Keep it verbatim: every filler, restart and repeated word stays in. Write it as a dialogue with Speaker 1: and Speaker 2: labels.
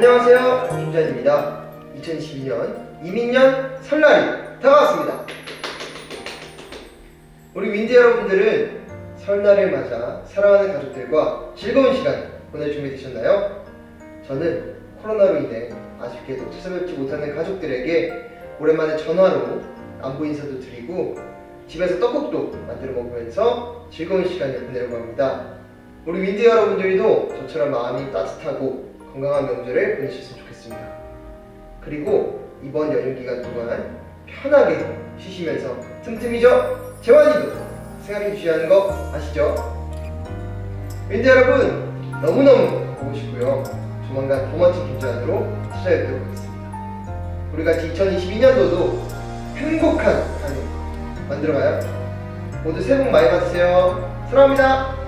Speaker 1: 안녕하세요, 김주환입니다. 이천이십이 년 이민년 설날이 다가왔습니다. 우리 윈디 여러분들은 설날을 맞아 사랑하는 가족들과 즐거운 시간 보낼 준비 되셨나요? 저는 코로나로 인해 아쉽게도 찾아뵙지 못하는 가족들에게 오랜만에 전화로 안부 인사도 드리고 집에서 떡국도 만들어 먹으면서 즐거운 시간을 보내려고 합니다. 우리 윈디 여러분들도 저처럼 마음이 따뜻하고 건강한 명절을 보내셨으면 좋겠습니다. 그리고 이번 연휴 기간 동안 편하게 쉬시면서 틈틈이죠? 재환이도 생활해 주셔야 하는 거 아시죠? 윈디 여러분, 너무너무 보고 싶고요. 조만간 더 멋진 김주환으로 찾아뵙도록 하겠습니다. 우리 같이 이천이십이 년도도 행복한 한 해 만들어가요. 모두 새해 복 많이 받으세요. 사랑합니다.